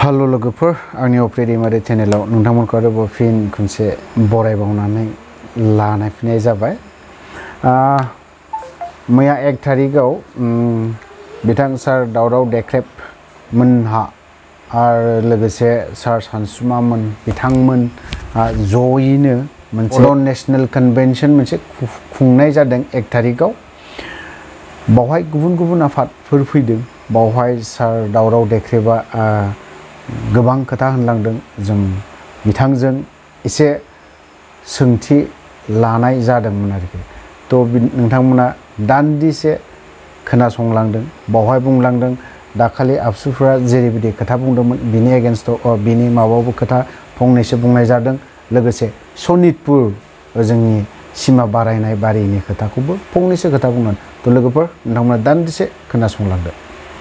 Hello लोगोफोर आंनि अप्रेडी मारे चेनेलाव नोंथांमोनखौ आरोबाव फिन खनसे बरायबावनानै लानाय फैनाय जाबाय। मैया 1 तारिखआव बिथां सार दावराव देख्रेब मोनहा आरो लोगोसे सार सानसुमामोन बिथांमोन जयैनो मोनसे नेशनल कन्वेंशन मोनसे खुंनाय जादों 1 तारिखआव। बावहाय गुबुन गुबुन आफादफोर फैदों। बावहाय सार दावराव देख्रेबा गोबां खोथा होनलांदों। जों बिथांजों एसे सोंथि लानाय जादोंमोन आरोखि। तो नोंथांमोना दान्दिसे खोनासंलांदों। बावहाय बुंलांदों दाखालि आबसुफ्रा जेरैबायदि खोथा बुंदोंमोन बिनि एगेन्स्टआव बिनि माबायावबो खोथा फंनैसो बुंनाय जादों। लोगोसे सनितपुर जोंनि सिमा बारायनाय बारिनि खोथाखौबो फंनैसो खोथा बुंनानै। तो लोगोफोर नोंथांमोना दान्दिसे खोनासंलांदो।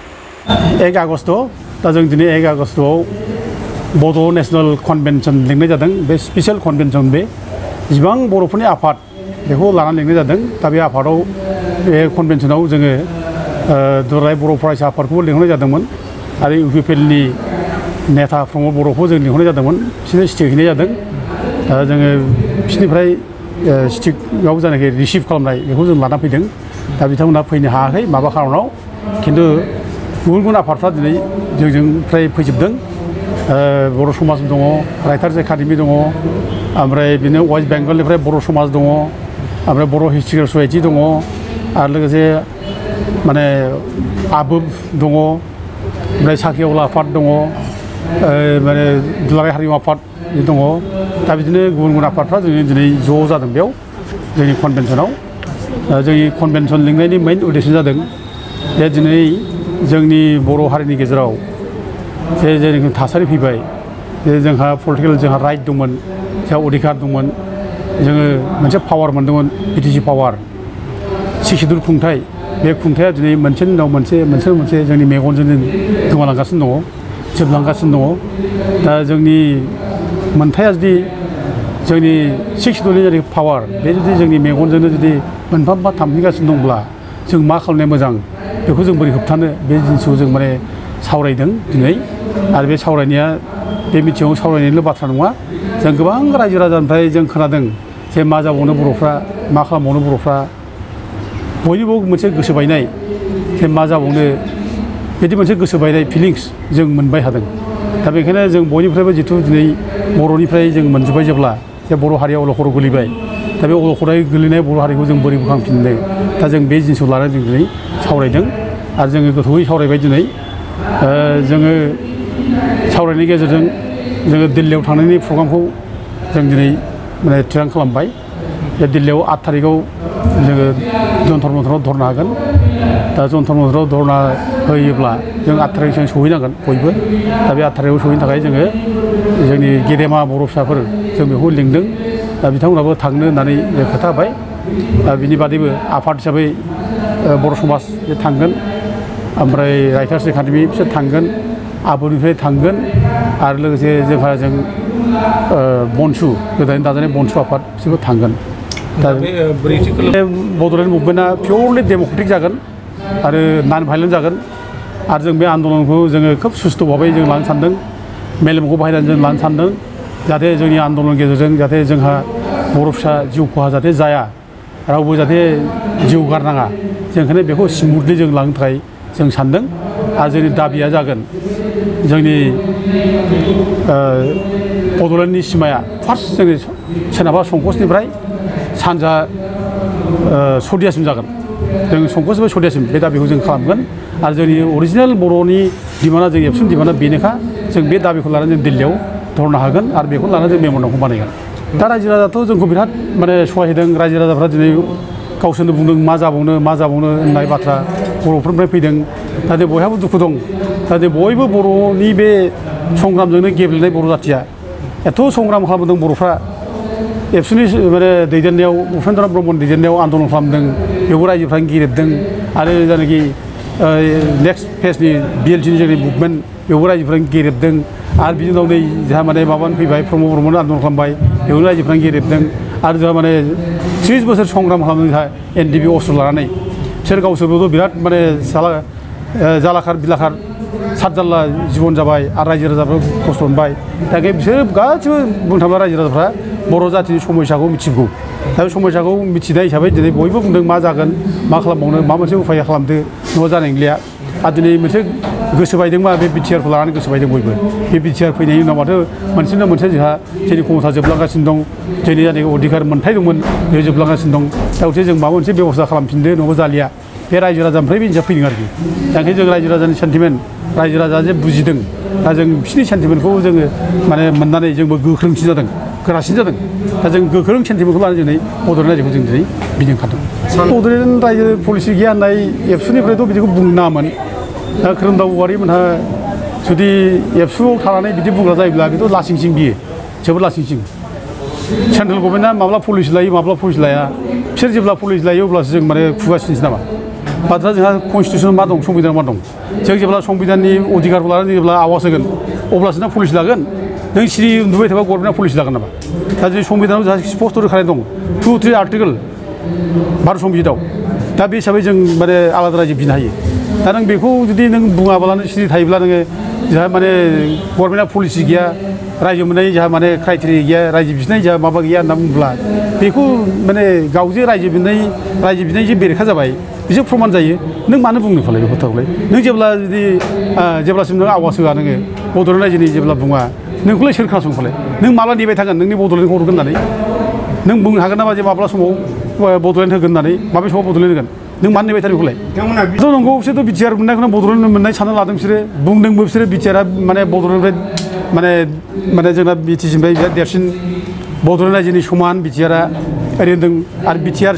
1 आगस्ट दा जों दिनै 1 आगस्टआव बड' नेशनल कन्वेंशन लिंनाय जादों। बे स्पेशल कन्वेंशन बे जिबां बर'फोरनि आफाद बेखौ लानानै लिंनाय जादों। दा बे आफादाव बे कन्वेंशनाव जोङो दुलाराय बर' फरायसा आफादखौबो लिंहरनाय जादोंमोन आरो इउपिपिएलनि नेता प्रमद बर'खौ जों लिंहरनाय जादोंमोन। बिसोरनो स्टिक हैनाय जादों। दा जोङो बिसोरनिफ्राय स्टिकआव जायनाखि रिसिभ खालामनाय बेखौ जों लाना फैदों। दा बिथांमोनहा फैनो हायाखै माबा खारनाव, खिन्थु गुबुन गुबुन आफादफ्रा दिनै जोंनिफ्राय फैजोबदों। बर' समाज दङ, राइटार्स एकाडेमि दङ, ओमफ्राय बिदिनो वेस्ट बेंगलनिफ्राय बर' समाज दङ, ओमफ्राय बर' हिस्ट्रिकेल ससाइटि दङ, आरो लोगोसे माने आबोब दङ, ओमफ्राय साखिअला आफाद दङ, माने दुलाराय हारिमु आफाद दङ। दा बिदिनो गुबुन गुबुन आफादफ्रा जोङो दिनै ज' जादों बेयाव जोंनि कन्वेंशनाव। जोंनि कन्वेंशन लिंनायनि मेइन उद्देश्य जादों जे दिनै जोंनि बर' हारिनि गेजेराव जे जेरैखम थासारि फैबाय, जे जोंहा पलिटिकेल जोंहा राइट दंमोन, जोंहा अधिकार दंमोन, जोङो मोनसे पावार मोन्दोंमोन बिटिसि पावार 6 सिडुल खुंथाय। बे खुंथाया दिनै मोनसेनि उनाव मोनसे जोंनि मेगनजों गोमालांगासिनो दङ, जोबलांगासिनो दङ। दा जोंनि मोनथाया जुदि जोंनि 6 सिडुलनि जेरै पावार बे जुदि जोंनि मेगनजोंनो जुदि मोनफा मोनफा थांफिनगासिनो दंब्ला जों मा खालामनाया मोजां, बेखौ जों बोरै होबथानो, बे जिनिसखौ जों माने सावरायदों दिनै। आरो बे सावरायनाया बे मिटिङाव सावरायनायल' बाथ्रा नङा। जों गोबां रायजो राजानिफ्राय जों खोनादों जे मा जाबावनो बर'फ्रा, मा खालामबावनो बर'फ्रा। बयनिबो मोनसे गोसो बायनाय जे मा जाबावनो, बिदि मोनसे गोसो बायनाय फिलिंस जों मोनबाय थादों। दा बेखायनो जों बयनिफ्रायबो जिथु दिनै बर'निफ्राय जों मोनजोब्बाय जेब्ला जे बर' हारिया अलखदाव गोलैबाय, दा बे अलखदाव गोलैनाय बर' हारिखौ जों बोरै बोखांफिननो, दा जों बे जिनिसखौ लानानै जों दिनै सावरायदों आरो जोङो गोथौयै सावरायबाय दिनै। जोङो सावरायनायनि गेजेरजों जोङो दिल्लीयाव थांनायनि प्रग्रामखौ जों दिनै माने थिरांथा खालामबाय। बे दिल्लीयाव 8 तारिखआव जोङो जन्तर मन्तराव धरना होगोन। दा जन्तर मन्तराव धरना होयोब्ला जों 8 तारिखजों सहैनांगोन बयबो। दा बे 8 तारिखआव सहैनो थाखाय जोङो जोंनि गेदेमा बर' फिसाफोर जों बेखौ लिंदों। दा बिथांमोनहाबो थांनो होननानै खोथा होबाय। दा बिनि बादैबो आफाद हिसाबै बर' समाज थांगोन, ओमफ्राय राइटार्स एकाडेमि बिसोर थांगोन, आबोनिफ्राय थांगोन, आरो लोगोसे जोंहा बनसु गोदानै दाजानाय बनसु आफाद बिसोरबो थांगोन। दा बड'लेण्ड मुभमेन्टआ पियरलि डेम'क्रेटिक जागोन आरो नन भायलेन्ट जागोन। आरो जों बे आन्दलनखौ जोङो खोब सुस्थ' भाबै जों लानो सानदों, मेलेमखौ बाहायनानै जों लानो सानदों, जाहाथे जोंनि आन्दलननि गेजेरजों जाहाथे जोंहा बर' फिसा जिउ खहा जाहाथे जाया, रावबो जाहाथे जिउ गारनाङा। जों ओंखायनो बेखौ स्मुथलि जों लांनो थाखाय जों सानदों। आरो जोंनि दाबिया जागोन जोंनि बड'लेण्डनि सिमाया फार्स्ट जोंनि सोनाबहा संकसनिफ्राय सानजा सदियासिम जागोन। जों संकसनिफ्राय सदियासिम बे दाबिखौ जों खालामगोन। आरो जोंनि अरिजिनेल बर'नि डिमान्डआ जोंनि एबसुलुट डिमान्डआ बेनोखा। जों बे दाबिखौ लानानै जों दिल्लीयाव धरना होगोन आरो बेखौ लानानै जों मेम'रेन्डामखौ बानायगोन। दा रायजो राजाथ' जोंखौ बिराद माने सहाय होदों। रायजो राजाफ्रा दिनै गावसोरनो बुंदों मा जाबावनो होननाय बाथ्रा बर'फोरनिफ्राय फैदों। दा बयहाबो दुखु दं। दा बयबो बर'नि बे संग्रामजोंनो गेब्लेनाय बर' जाथिया एथ' संग्राम खालामदों बर'फ्रा। एबसुनि माने दैदेननायाव उपेन्द्र नाथ ब्रह्मनि दैदेननायाव आन्दलन खालामदों, बेयाव रायजोफ्रानो गेरेबदों। आरो जायनाखि नेक्स्ट फेजनि BLTनि जोंनि मुभमेन्ट बेयावबो रायजोफ्रानो गेरेबदों। आरो बिनि उनाव नै जोंहा माने माबानो फैबाय प्रमद बर'मोन आन्दलन खालामबाय, बेयावनो रायजोफ्रानो गेरेबदों। आरो जोंहा माने 30 बोसोर संग्राम खालामदों जोंहा NDP अस्त्र लानानै। बिसोर गावसोरबोथ' बिराद माने जालाखार बिलाखार सातजाल्ला जिबन जाबाय आरो रायजो राजाफ्रा खस्थ' मोनबाय दा बिसोर गासिबो बुंनो थाङोब्ला रायजो राजाफ्रा बर' जाथिनि समयसाखौ मिथिगौ दा बे समयसाखौ मिथिनाय हिसाबै दिनै बयबो बुंदों मा जागोन मा खालामबावनो मा मोनसे उफाय खालामदो न'आ जानाय नंलिया आरो दिनै मोनसे गोसो बायदोंबा बे बिटिआरखौ लानानै गोसो बायदों बयबो बे बिटिआर फैनायनि उनाव माथो मोनसेनो मोनसे जोंहा जोंनि क्षमता जोबलांगासिनो दं जोंनि जायनाखि अधिकार मोन्थाय दंमोन बे जोबलांगासिनो दं दा हथे जों माबा मोनसे बेबस्था खालामफिनदो न'आव जालिया बे रायजो राजानिफ्राय बे इन्साफ फैदों आरोखि दा ओंखायनो जों रायजो राजानि सेन्टिमेन्ट रायजो राजा जे बुजिदों दा जों बिसोरनि सेन्टिमेन्टखौ जोङो माने मोननानै जोंबो गोख्रोंसिन जादों गोरासिन जादों दा जों गोख्रों सेन्टिमेन्टखौ लानानै दिनै बड'लेण्ड रायजोखौ जों दिनै बिदिं खादों बड'लेण्ड रायजो पलिसि गैया होननाय एबसुनिफ्रायथ' बिदिखौ बुंनो नाङामोन दा खोरोमदाव औवारिमोनहा जुदि एबसुआव थानानै बिदि बुंग्रा जायोब्ला बेथ' लासिंसिं बियो जोबोद लासिंसिं सेन्ट्रेल गभर्नमेन्टआ माब्ला पलिसि लायो माब्ला पलिसि लाया बिसोर जेब्ला पलिसि लायो अब्लासो जों माने खुगासिनोसै नामा बाथ्रा जोंहा कनस्टिटिउसन मा दं संबिधान मा दं जों जेब्ला संबिधाननि अधिकारखौ लानानै जेब्ला आवाज होगोन अब्लासो नों पलिसि लागोन नों सिरि उन्दुबाय थाबा गभर्नमेन्टआ पलिसि लागोन नामा दा जोंनि संबिधानाव जोंहा स्पष्ट रोखानाय दं 2-3 आर्टिकेल भारत संबिजितआव दा बे हिसाबै जों माने आलादा रायजो बिनो हायो दा नों बेखौ जुदि नों बुङाबालानो सिरि थायोब्ला नोङो जोंहा माने गभर्नमेन्टआ पलिसि गैया रायजो मोननाय जोंहा माने क्राइटेरिया गैया रायजो बिनाय जोंहा माबा गैया होनना बुङोब्ला बेखौ माने गावजे रायजो बिनाय जे बेरेखा जाबाय बिसोर प्रमान जायो नों मानो बुंनो फालाय बे खोथाखौलाय नों जेब्ला जुदि जेब्लासिम नों आवाज होआ नोङो बड'लेण्ड रायजोनि जेब्ला बुङा नोंखौलाय सोर खोनासंनो फालाय नों माब्ला नेबाय थागोन नोंनि बड'लेण्डखौ हरगोन होननानै नों बुंनो हागोन नामा जे माब्ला समाव बड'लेण्ड होगोन होननानै माबे समाव बड'लेण्ड होगोन नों मानो नेबाय थादों बेखौलाय बिथ' नंगौ बिसोरथ' बिटिआर मोननायखौनो बड'लेण्ड मोननाय सानना लादों बिसोरो बुंदोंबो बिसोरो बिटिआरआ माने बड'लेण्डनिफ्राय माने जोंना बिटिसिनिफ्राय बिराद देरसिन बड'लेण्ड रायजोनि समान बिटिआरआ ओरै होनदों आरो बिटिआर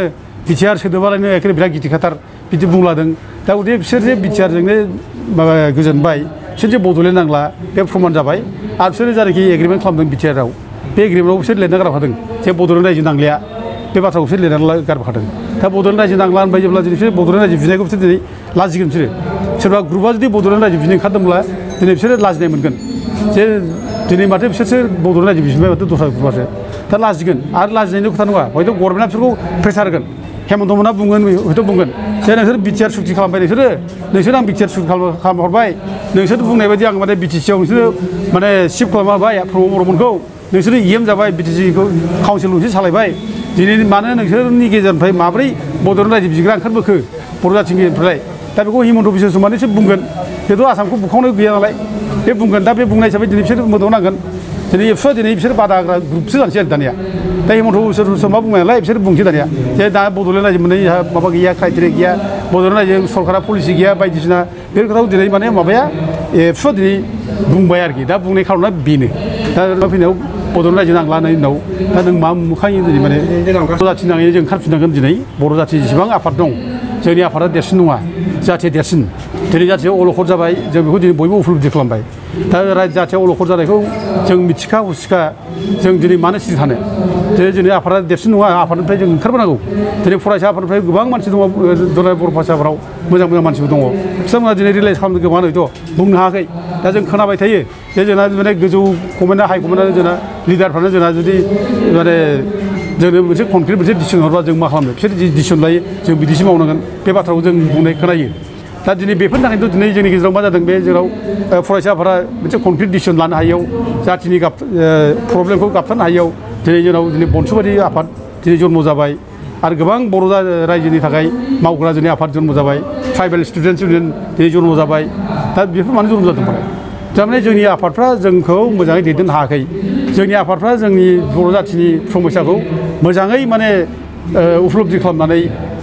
सोदोबालायनो एखेबारे बिराद गिदिरखाथार बिदि बुंलादों दा गथे बिसोर जे बिटिआरजोंनो माबा गोजोनबाय बिसोर जे बड'लेण्ड नांला बे प्रमान जाबाय आरो बिसोरो जायनाखि एग्रिमेन्ट खालामदों बिटिआरआव बे एग्रिमेन्टआव बिसोर लिरना गारबोखादों जे बड'लेण्ड रायजो नांलिया बे बाथ्राखौ बिसोर लिरनानै गारबोखादों दा बड'लेण्ड रायजो नांला होनबाय जेब्ला बिसोर बड'लेण्ड रायजो बिनायखौ बिसोर दिनै लाजिगोन बिसोरो सोरबा ग्रुपआ जुदि बड'लेण्ड रायजो बिनो ओंखारदोंब्ला दिनै बिसोरो लाजिनाय मोनगोन जे दिनै माथो बिसोरसो बड'लेण्ड रायजो बिबाय माथो दस्रा ग्रुपआसो दा लाजिगोन आरो लाजिनायनि खोथा नङा हयथ' गभर्नमेन्टआ बिसोरखौ प्रेसार होगोन हेमन्त मोनहा बुंगोन हयथ' बुंगोन जे नोंसोर बिटिआर सुक्ति खालामबाय नोंसोर आं बिटिआर सुक्ति खालामहरबाय नोंसोर बुंनाय बायदि आं माने बिटिसिआव नोंसोरो माने सिफ्ट खालामबाय प्रमद बर'मोनखौ नोंसोरो इएम जाबाय बिटिसिखौ काउन्सिल मोनसे सालायबाय दिनै मानो नोंसोरनि गेजेरनिफ्राय माब्रै बड'लेण्ड रायजो बिग्रा ओंखारबोखो बर' जाथिनि गेजेरनिफ्राय दा बेखौ हिमन्त बिश्व शर्मानिसो बुंगोन बेथ' आसामखौ बुखावनो गैया नालाय बे बुंगोन दा बे बुंनाय हिसाबै दिनै बिसोर मोदाव नांगोन दिनै एबसुआ दिनै बिसोर बादा होग्रा ग्रुपसो जानोसै आरो दानिया दा हिमन्त बिश्व शर्मा बुंबाय नालाय बिसोर बुंसै दानिया जे दा बड'लेण्ड रायजो मोननाय माबा गैया क्राइटेरिया गैया बड'लेण्ड रायजो सरकारा पलिसि गैया बायदिसिना बे खोथाखौ दिनै माने माबाया एबसुआ दिनै बुंबाय आरोखि दा बुंनाय खार'ना बेनो दा फैनायाव बड'लेण्ड रायजो नांला होननायनि उनाव दा नों मा मोखायो दिनै माने बर' जाथि नाङैनो जों ओंखारफिननांगोन दिनै बर' जाथि जेसेबां आफाद दं जोंनि आफादा देरसिन नङा जाथिया देरसिन दिनै जाथिया अलखद जाबाय जों बेखौ दिनै बयबो उपलब्धि खालामबाय दा जाथिया अलखद जानायखौ जों मिथिखा हसिखा जों दिनै मानो सिरि थानो दिनै आफादा देरसिन नङा आफादनिफ्राय जों ओंखारबोनांगौ दिनै फरायसा आफादनिफ्राय गोबां मानसि दङ दुलाराय बर' फरायसाफोराव मोजां मानसिबो दङ बिथांमोना दिनै रिलाइज खालामनो गोबाङानो हयथ' बुंनो हायाखै दा जों खोनाबाय थायो जे जोंना माने गोजौ कमेन्टआ हाइ कमेन्टआ जोंना लिडारफ्रानो जोंना जुदि माने जोंनो मोनसे कनक्रिट मोनसे डिसिसन हरबा जों मा खालामनो बिसोर जि डिसिसन लायो जों बिदिसो मावनांगोन बे बाथ्राखौ जों बुंनाय खोनायो दा दिनै बेफोरनि थाखायनोथ' दिनै जोंनि गेजेराव मा जादों बे जेराव फरायसाफोरा मोनसे कनक्रिट डिसिसन लानो हायैयाव जाथिनि प्रब्लेमखौ गाबथानो हायैयाव दिनै जोंनाव दिनै बनसुबादि आफाद दिनै जन्म जाबाय आरो गोबां बर' रायजोनि थाखाय मावग्रा जोंनि आफाद जन्म जाबाय ट्राइबेल स्टुडेन्टस इउनियन दिनै जन्म जाबाय दा बेफोर मानो जन्म जादों थारमाने जोंनि आफादफ्रा जोंखौ मोजाङै दैदेननो हायाखै जोंनि आफादफ्रा जोंनि बर' जाथिनि समस्याखौ मोजाङै माने उपलब्धि खालामनानै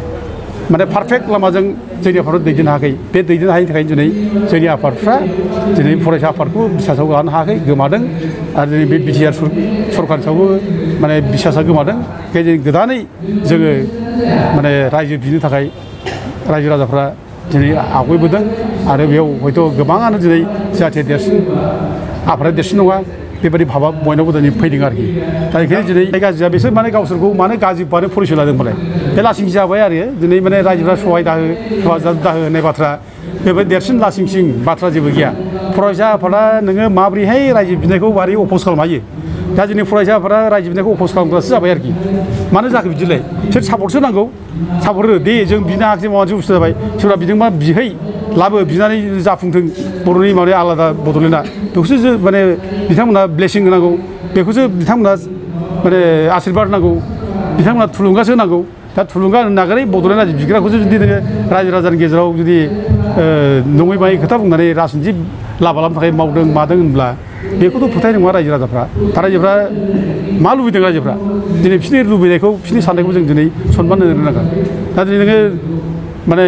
माने पारफेक्ट लामाजों जोंनि आफादखौ दैदेननो हायाखै बे दैदेननो हायैनि थाखायनो दिनै जोंनि आफादफ्रा दिनै फरायसा आफादखौ बिसासाव लानो हायाखै गोमादों आरो दिनै बे बिटिआर सरकारनि सायावबो माने बिसासा गोमादों बेखायनो गोदानै जोङो माने रायजो बिनो थाखाय रायजो राजाफ्रा दिनै आवगायबोदों आरो बेयाव हयथ' गोबाङानो दिनै जाथिया देरसिन आफादा देरसिन नङा बेबायदि भाबा बयनावबो दिनै फैदों आरोखि दा बेखायनो दिनै गाज्रिया बिसोर माने गावसोरखौ मानो गाज्रि बानो परिचय लादों मालाय बे लासिंसिं जाबाय आरो दिनै माने रायजोफ्रा सहाय दाहो हेफाजाब दाहो होननाय बाथ्रा बेबायदि देरसिन लासिंसिं बाथ्रा जेबो गैया फरायसा आफादा नोङो माबोरैहाय रायजो बिनायखौ माबोरै अपस खालामनो हायो दा दिनै फरायसा आफादा रायजो बिनायखौ अपस खालामग्रासो जाबाय आरोखि मानो जाखो बिदिलाय बिसोर सापर्टसो नांगौ सापर्ट हो दे जों बिनो हायाखै माबा मोनसे बुस्थु जाबाय सोरबा बिदोंबा बिहै लाबो बिनानै जाफुंथों बर'नि माने आलादा बड'लेण्डआ बेखौसो जों माने बिथांमोना ब्लेसिं होनांगौ बेखौसो बिथांमोना माने आशीर्बाद होनांगौ बिथांमोना थुलुंगासो होनांगौ दा थुलुंगा होनो नागारै बड'लेण्ड रायजो बिग्राखौसो जुदि नोङो रायजो राजानि गेजेराव जुदि नङै बाङै खोथा बुंनानै राजनिथि लाबा लानो थाखाय मावदों मादों होनब्ला बेखौथ' फोथायनाय नङा रायजो राजाफ्रा दा रायजोफ्रा मा लुबैदों रायजोफ्रा दिनै बिसोरनि लुबैनायखौ बिसोरनि साननायखौ जों दिनै सनमान होनो रोंनांगोन दा दिनै नोङो माने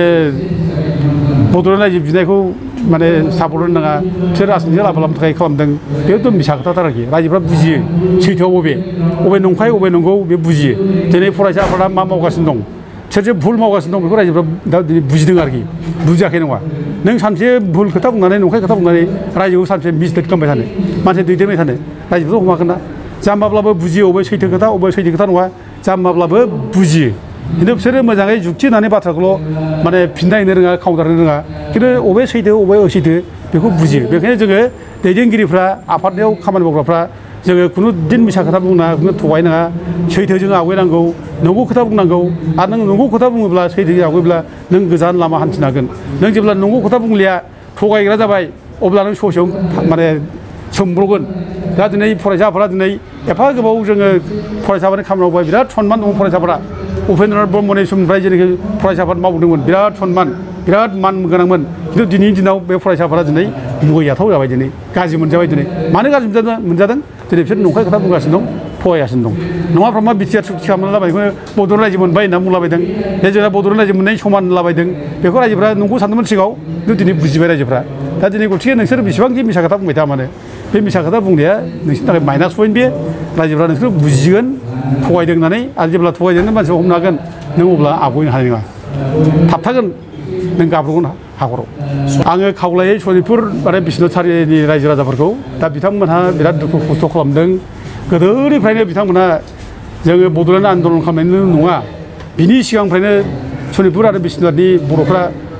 बड'लेण्ड रायजो बिनायखौ माने सापर्ट होनो नाङा बिसोर राजनिथि लाबा लानो थाखाय खालामदों बेथ' मिसा खोथाथार आरोखि रायजोफ्रा बुजियो सैथोआव बबे नंखाय बबे नंगौ बे बुजियो दिनै फरायसा आफादा मा मावगासिनो दं सोरजे भुल मावगासिनो दं बेखौ रायजोफ्रा दा दिनै बुजिदों आरोखि बुजियाखै नङा नों सानसे भुल खोथा बुंनानै नंखाय खोथा बुंनानै रायजोखौ सानसे मिसलिड खालामबाय थानो मानसि दैदेनबाय थानो रायजोफ्रा हमाखै ना जाम्बाब्लाबो बुजियो अबे सैथो खोथा अबे सैथो खोथा नङा जाम्बाब्लाबो बुजियो खिन्थु बिसोरो मोजाङै जुक्ति होनानै बाथ्राखौल' माने फिननाय होनो रोङा काउन्टार होनो रोङा खिन्थु अबे सैथो अबे असैथो बेखौ बुजियो बेखायनो जोङो दैदेनगिरिफ्रा आफादयाव खामानि मावग्राफ्रा जोङो खुनु दिन मिसा खोथा बुंनाङा खुनु थगायनाङा सैथोजों आवगायनांगौ नंगौ खोथा बुंनांगौ आरो नों नंगौ खोथा बुङोब्ला सैथोजों आवगायब्ला नों गोजान लामा हान्थिनो हागोन नों जेब्ला नंगौ खोथा बुंलिया थगायग्रा जाबाय अब्ला नों ससेयाव माने सोमब्रगोन दा दिनै फरायसाफोरा दिनै एफा गोबाव जोङो फरायसाफोरनि खामानि मावबाय बिराद सनमान दङ फरायसाफोरा उपेन्द्रनाथ ब्रह्मनि समनिफ्राय जेनाखि फरायसाफोर मावदोंमोन बिराद सनमान बिराद मान गोनांमोन खिन्थु दिनैनि दिनाव बे फरायसाफोरा दिनै मुगैजाथाव जाबाय दिनै गाज्रि मोनजाबाय दिनै मानो गाज्रि मोनजादों दिनै बिसोर नंखाय खोथा बुंगासिनो दं थगायगासिनो दं नङाब्ला मा बिटिआर सुक्ति खालामना लाबायखौनो बड'लेण्ड रायजो मोनबाय होनना बुंलाबायदों बे जोंना बड'लेण्ड रायजो मोननायनि समान लाबायदों बेखौ रायजोफ्रा नंगौ सानदोंमोन सिगाङाव खिन्थु दिनै बुजिबाय रायजोफ्रा दा दिनै गथिखे नोंसोर बेसेबांखि मिसा खोथा बुंबाय था मानो बे मिसा खोथा बुंनाया नोंसोरनि थाखाय माइनास पइन्ट बे रायजोफ्रा नोंसोर बुजिगोन थगायदों होननानै आरो जेब्ला थगायदोंनो मानसिया हमनो हागोन नों अब्ला आवगायनो हानाय नङा थाबथागोन नों गाब्रगोन हाखराव आङो खावलायो सनितपुर आरो बिश्वनाथ सारिनि रायजो राजाफोरखौ दा बिथांमोनहा बिराद दुखु खस्थ' खालामदों गोदोनिफ्रायनो बिथांमोना जोङो बड'लेण्ड आन्दलन खालामनायल' नङा बिनि सिगांनिफ्रायनो सनितपुर आरो बिश्वनाथनि बर'फ्रा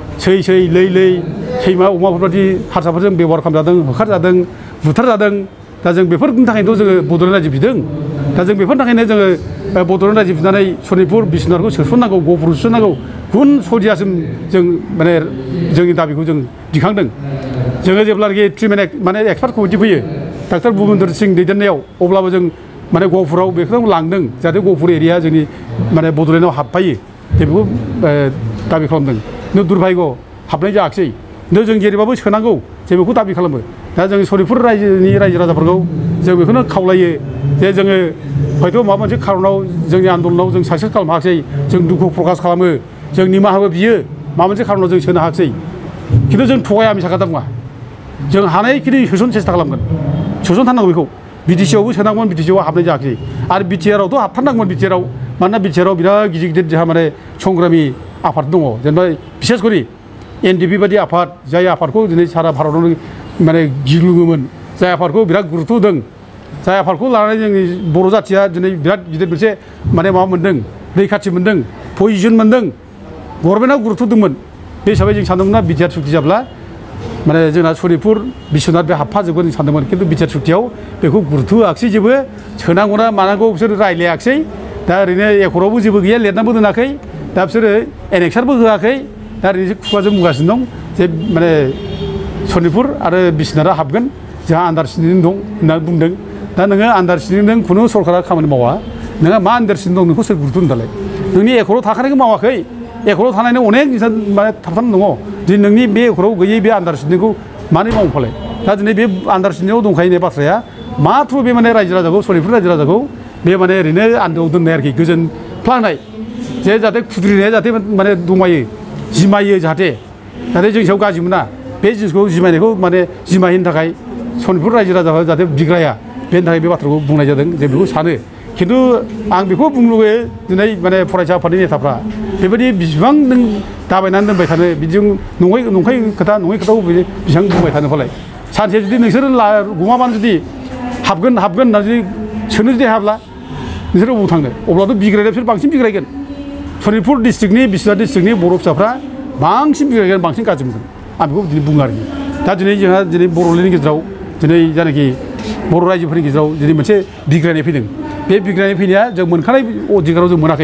सै लै सैमा अमाफोरबादि हारसाफोरजों बेबहार खालामजादों होखारजादों बुथारजादों दा जों बेफोरनि थाखायनोथ' जोङो बड'लेण्ड रायजो बिदों दा जों बेफोरनि थाखायनो जोङो बड'लेण्ड रायजो बिनानै सनितपुर बिश्वनाथखौ सोसननांगौ गहपुर सोसननांगौ गुबुन सदियासिम जों माने जोंनि दाबिखौ जों दिखांदों जोङो जेब्लानाखि ट्रिटमेन्ट माने एक्सपार्ट कमिटि फैयो डाक्टर भुपेन्द्र सिं दैदेननायाव अब्लाबो जों माने गहपुराव बेखौ लांदों जाहाथे गहपुर एरिया जोंनि माने बड'लेण्डआव हाबफायो जों बेखौ दाबि खालामदों खिन्थु दुर्भाग्य हाबनाय जायाखिसै खिन्थु जों जेरैबाबो सोनांगौ जों बेखौ दाबि खालामो दा जों सनितपुर रायजोनि रायजो राजाफोरखौ जों बेखौनो खावलायो जे जोङो हयथ' माबा मोनसे खारनाव जोंनि आन्दलनाव जों साक्सेस खालामनो हायाखिसै जों दुखु प्रकास खालामो जों निमाहाबो बियो माबा मोनसे खारनाव जों सोनो हायाखिसै खिन्थु जों थगाया मिसा खोथा बुङा जों हानायखिनि सोसननो सेस्था खालामगोन सोसनथारनांगौ बेखौ बिटिसिआवबो सोनांगौमोन बिटिसिआव हाबनाय जायाखिसै आरो बिटिआरआवथ' हाबथारनांगौमोन बिटिआरआव मानोना बिटिआरआव बिराद गिदिर जोंहा माने संग्रामि आफाद दङ जेनेबा बिसेस करि एनडिपि बादि आफाद जाय आफादखौ दिनै सारा भारतावनो माने गिलुङोमोन जाय आफादखौ बिराद गुरुत्व होदों जाय आफादखौ लानानै जोंनि बर' जाथिया दिनै बिराद गिदिर मोनसे माने माबा मोन्दों रैखाथि मोन्दों पजिसन मोन्दों गभर्नमेन्टआ गुरुत्व होदोंमोन बे हिसाबै जों सानदोंमोन ना बिटिआर सुक्ति जाब्ला माने जोंना सनितपुर बिश्वनाथ बे हाबफाजोबगोन जों सानदोंमोन खिन्थु बिटिआर सुक्तियाव बेखौ गुरुत्व होआखिसै जेबो सोनांगौना मानांगौ बिसोर रायलायाखिसै दा ओरैनो एकरावबो जेबो गैया लिरनाबो दोनाखै दा बिसोरो एनेक्सारबो होआखै दा ओरैनो खुगाजों बुंगासिनो दं जे माने सनितपुर आरो बिश्वनाथआ हाबगोन जोंहा आन्दारस्टेन्डिं दं होनना बुंदों दा नोङो आन्दारस्टेन्डिं खुनु सरकारा खामानि मावा नोंहा मा आन्दारस्टेन्डिं दं नोंखौ सोर गुरुत्व होनो दालाय नोंनि एकराव थाखानायखौ मावाखै एकराव थानायनि अनेक जिनिस माने थाबथानानै दङ दिनै नोंनि बे एकराव गैयै बे आन्दारस्टेन्डिंखौ मानो मावनो फालाय दा दिनै बे आन्दारस्टेन्डिंआव दंखायो होननाय बाथ्राया माथ्र' बे माने रायजो राजाखौ सनितपुर रायजो राजाखौ बे माने ओरैनो आन्दोआव दोननाय आरोखि गोजोन फ्लांनाय जे जाहाथे खुद्रिनाया जाहाथे माने दमायो जिमायो जाहाथे जोंनि सायाव गाज्रि मोना बे जिनिसखौ जिमायनायखौ माने जिमायनो थाखाय सनितपुर रायजो राजाफ्रा जाहाथे बिग्राया बेनि थाखाय बे बाथ्राखौ बुंनाय जादों जों बेखौ सानो खिन्थु आं बेखौ बुंनो लुगैयो दिनै माने फरायसा आफादनि नेताफ्रा बेबायदि बेसेबां नों दाबायनानै दोनबाय थानो बिदिजों नंखाय खोथा बेसेबां बुंबाय थानो फालाय सानसे जुदि नोंसोर गमाबानो जुदि हाबगोन होनना जुदि सोनो जुदि हायाब्ला नोंसोर बबाव थांनो अब्लाथ' बिग्रायनाया बिसोर बांसिन बिग्रायगोन सनितपुर डिस्ट्रिक्टनि बिश्वनाथ डिस्ट्रिक्टनि बर' फिसाफ्रा बांसिन बिग्रायगोन बांसिन गाज्रि मोनगोन आं बेखौ दिनै बुङो आरोखि दा दिनै जोंहा दिनै बर'लेण्डनि गेजेराव दिनै जायनाखि बर' रायजोफोरनि गेजेराव दिनै मोनसे बिग्रायनाय फैदों बे बिग्रायनाय फैनाया जों मोनखानाय अधिकाराव जों मोनाखै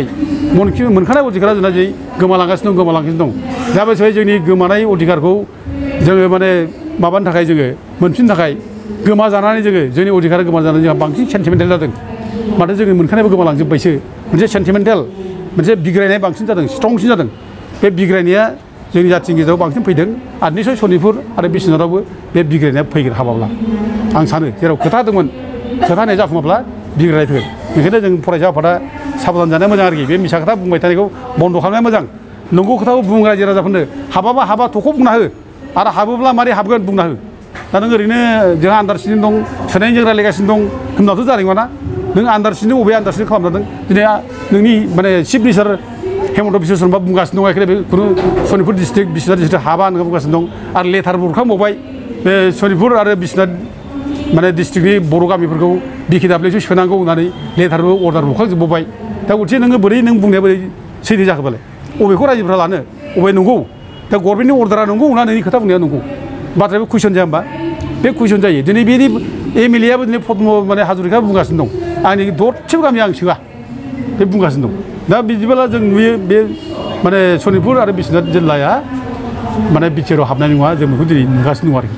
मोनखानाय अधिकारा जोंना जै गोमालांगासिनो दं दा बे समाव जोंनि गोमानाय अधिकारखौ जोङो माने माबानो थाखाय जोङो मोनफिननो थाखाय गोमाजानानै जोंनि अधिकारा गोमाजानानै जोंहा बांसिन सेन्टिमेन्टेल जादों माथो जोंनि मोनखानायबो गोमालांजोब्बायसो मोनसे सेन्टिमेन्टेल मोनसे बिग्रायनाय बांसिन जादों स्ट्रंसिन जादों बे बिग्रायनाया जोंनि जाथिनि गेजेराव बांसिन फैदों आरो निसय सनितपुर आरो बिश्वनाथावबो बे बिग्रायनाया फैगोन हाबाब्ला आं सानो जेराव खोथा दंमोन खोथा होनाय जाफुङाब्ला बिग्रायनाय फैगोन बेखायनो जों फरायसा आफादा साबधान जानाया मोजां आरोखि बे मिसा खोथा बुंबाय थानायखौ बन्द' खालामनाया मोजां नंगौ खोथाखौ बुं रायजो राजाफोरनो हाबाबा हाबा थख' बुंना हो आरो हाबोब्ला मारै हाबगोन बुंना हो दा नों ओरैनो जोंहा आन्दारस्टेन्डिं दं सोनायजों रायलायगासिनो दं होनब्लाथ' जानाय नङाना नों आन्दारस्टेन्डिं अबे आन्दारस्टेन्डिं खालामजादों दिनै नोंनि माने चिफ मिनिस्टार हेमन्त बिश्व शर्मा बुंगासिनो दं एखादे बे खुनु सनितपुर डिस्ट्रिक्ट बिश्वनाथ डिस्ट्रिक्ट हाबा होनना बुंगासिनो दं आरो लेटारबो हरखांबावबाय बे सनितपुर आरो बिश्वनाथ माने डिस्ट्रिक्टनि बर' गामिफोरखौ DKWसो सोनांगौ होननानै लेटारबो अर्डार हरखांजोबबाय दा गथिखे नोङो बोरै नों बुंनाया बोरै सैथो जाखोबालाय अबेखौ रायजोफ्रा लानो अबे नंगौ दा गभर्नमेन्टनि अर्डारा नंगौ ना नोंनि खोथा बुंनाया नंगौ बाथ्राया कुइसन जाया होमबा बे कुइसन जायो दिनै बेनि MLA आबो दिनै पद्म माने हाजरिका बुंगासिनो दं आंनि दरसेबो गामि आं सोआ बे बुंगासिनो दं दा बिदिब्ला जों नुयो बे माने सनितपुर आरो बिश्वनाथ जिल्लाया माने बिटिआरआव हाबनाय नङा जों बेखौ दिनै नुगासिनो दं आरोखि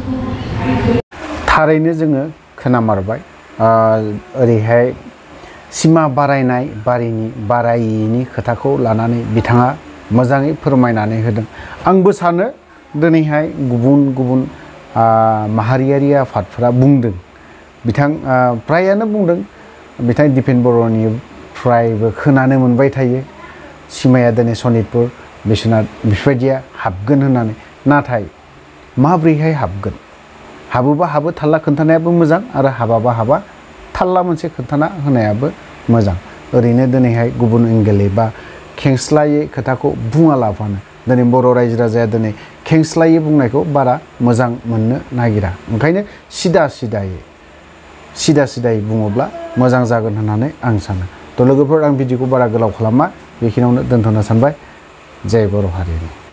थारैनो जोङो खोनामारबाय ओरैहाय सिमा बारायनाय बारायिनि खोथाखौ लानानै बिथाङा मोजाङै फोरमायनानै होदों आंबो सानो दिनैहाय गुबुन माहारियारि आफादफोरा बुंदों फ्रायानो बुंदों बिथां दिपेन बर'निफ्रायबो खोनानो मोनबाय थायो सिमाया दिनै सनितपुर बिश्वनाथ बेफोरबायदिया हाबगोन होननानै नाथाय माब्रैहाय हाबगोन हाबोबा हाबो थाल्ला खोन्थानायाबो मोजां आरो हाबाबा हाबा थाल्ला मोनसे खोन्थाना होनायाबो मोजां ओरैनो दिनैहाय गुबुन एंगेलै बा खेंस्लायै खोथाखौ बुङालाबानो दिनै बर' रायजो राजाया दिनै खेंस्लायै बुंनायखौ बारा मोजां मोननो नागिरा ओंखायनो सिदा सिदायै बुङोब्ला मोजां जागोन होननानै आं सानो थ' लोगोफोर आं भिडिअखौ बारा गोलाव खालामा बेखिनियावनो दोनथ'नो सानबाय जय बर' हारिनि